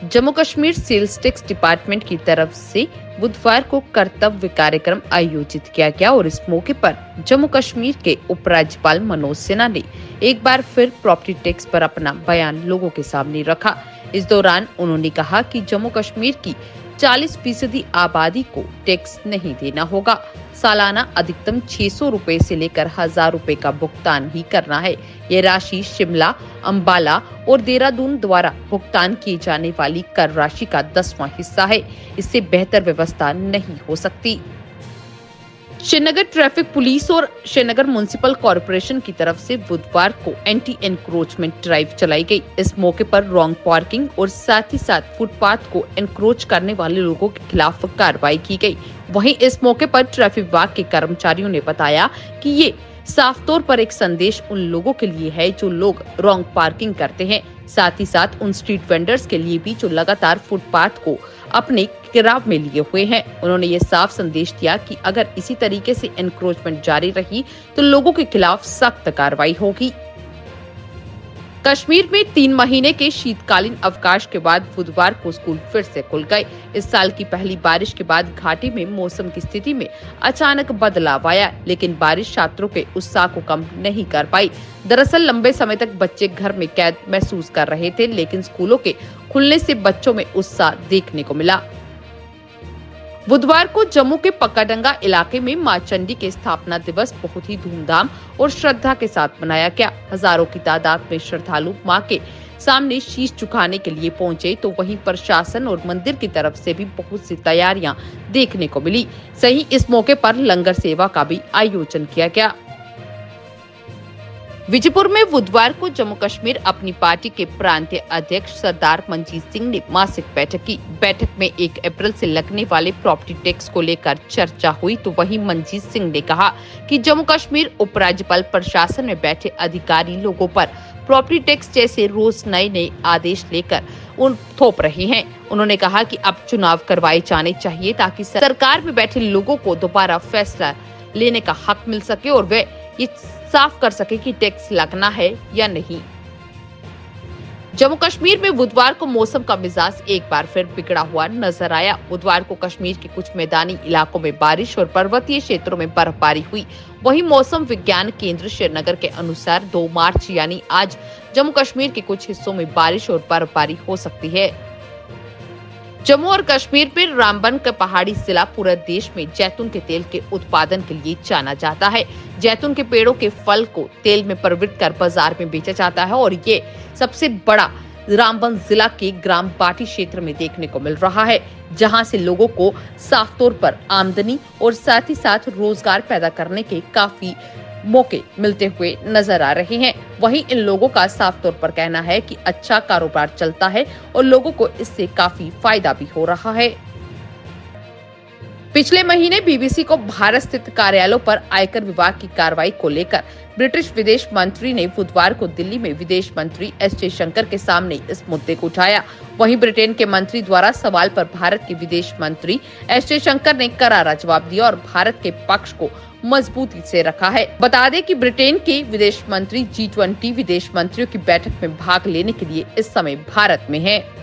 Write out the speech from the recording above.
Jammu Kashmir sales tax department की तरफ से बुधवार को कर्तव्य कार्यक्रम आयोजित किया गया और इस मौके पर जम्मू कश्मीर के उपराज्यपाल मनोज सिन्हा ने एक बार फिर प्रॉपर्टी टैक्स पर अपना बयान लोगों के सामने रखा। इस दौरान उन्होंने कहा कि जम्मू कश्मीर की 40% आबादी को टैक्स नहीं देना होगा। सालाना अधिकतम 600 रुपए से लेकर 1000 रुपए का भुगतान ही करना है। ये राशि शिमला, अंबाला और देहरादून द्वारा भुगतान की जाने वाली कर राशि का 10वां हिस्सा है। इससे बेहतर व्यवस्था नहीं हो सकती। श्रीनगर ट्रैफिक पुलिस और श्रीनगर म्युनिसिपल कॉरपोरेशन की तरफ से बुधवार को एंटी एनक्रोचमेंट ड्राइव चलाई गई। इस मौके पर रॉन्ग पार्किंग और साथ ही साथ फुटपाथ को एनक्रोच करने वाले लोगों के खिलाफ कार्रवाई की गई। वहीं इस मौके पर ट्रैफिक विभाग के कर्मचारियों ने बताया कि ये साफ तौर पर एक संदेश उन लोगों के लिए है जो लोग रॉन्ग पार्किंग करते हैं, साथ ही साथ उन स्ट्रीट वेंडर्स के लिए भी जो लगातार फुटपाथ को अपने गिराव में लिए हुए हैं। उन्होंने ये साफ संदेश दिया कि अगर इसी तरीके से एनक्रोचमेंट जारी रही तो लोगों के खिलाफ सख्त कार्रवाई होगी। कश्मीर में 3 महीने के शीतकालीन अवकाश के बाद बुधवार को स्कूल फिर से खुल गए। इस साल की पहली बारिश के बाद घाटी में मौसम की स्थिति में अचानक बदलाव आया, लेकिन बारिश छात्रों के उत्साह को कम नहीं कर पाई। दरअसल लंबे समय तक बच्चे घर में कैद महसूस कर रहे थे, लेकिन स्कूलों के खुलने से बच्चों में उत्साह देखने को मिला। बुधवार को जम्मू के पक्काडंगा इलाके में मां चंडी के स्थापना दिवस बहुत ही धूमधाम और श्रद्धा के साथ मनाया गया। हजारों की तादाद में श्रद्धालु मां के सामने शीश झुकाने के लिए पहुंचे, तो वहीं प्रशासन और मंदिर की तरफ से भी बहुत सी तैयारियां देखने को मिली। सही इस मौके पर लंगर सेवा का भी आयोजन किया गया। विजयपुर में बुधवार को जम्मू कश्मीर अपनी पार्टी के प्रांतीय अध्यक्ष सरदार मंजीत सिंह ने मासिक बैठक की। बैठक में 1 अप्रैल से लगने वाले प्रॉपर्टी टैक्स को लेकर चर्चा हुई, तो वहीं मंजीत सिंह ने कहा कि जम्मू कश्मीर उपराज्यपाल प्रशासन में बैठे अधिकारी लोगों पर प्रॉपर्टी टैक्स जैसे रोज नए आदेश लेकर थोप रहे हैं। उन्होंने कहा कि अब चुनाव करवाए जाने चाहिए ताकि सरकार में बैठे लोगों को दोबारा फैसला लेने का हक मिल सके और वे ये साफ कर सके कि टैक्स लगना है या नहीं। जम्मू कश्मीर में बुधवार को मौसम का मिजाज एक बार फिर बिगड़ा हुआ नजर आया। बुधवार को कश्मीर के कुछ मैदानी इलाकों में बारिश और पर्वतीय क्षेत्रों में बर्फबारी हुई। वहीं मौसम विज्ञान केंद्र श्रीनगर के अनुसार 2 मार्च यानी आज जम्मू कश्मीर के कुछ हिस्सों में बारिश और बर्फबारी हो सकती है। जम्मू और कश्मीर में रामबन का पहाड़ी जिला पूरे देश में जैतून के तेल के उत्पादन के लिए जाना जाता है। जैतून के पेड़ों के फल को तेल में परिवर्तित कर बाजार में बेचा जाता है और ये सबसे बड़ा रामबन जिला के ग्राम बाटी क्षेत्र में देखने को मिल रहा है, जहां से लोगों को साफ तौर पर आमदनी और साथ ही साथ रोजगार पैदा करने के काफी मौके मिलते हुए नजर आ रहे हैं। वहीं इन लोगों का साफ तौर पर कहना है कि अच्छा कारोबार चलता है और लोगों को इससे काफी फायदा भी हो रहा है। पिछले महीने बीबीसी को भारत स्थित कार्यालयों पर आयकर विभाग की कार्रवाई को लेकर ब्रिटिश विदेश मंत्री ने बुधवार को दिल्ली में विदेश मंत्री एस जयशंकर के सामने इस मुद्दे को उठाया। वहीं ब्रिटेन के मंत्री द्वारा सवाल पर भारत के विदेश मंत्री एस जयशंकर ने करारा जवाब दिया और भारत के पक्ष को मजबूती से रखा है। बता दें कि ब्रिटेन के विदेश मंत्री G20 विदेश मंत्रियों की बैठक में भाग लेने के लिए इस समय भारत में हैं।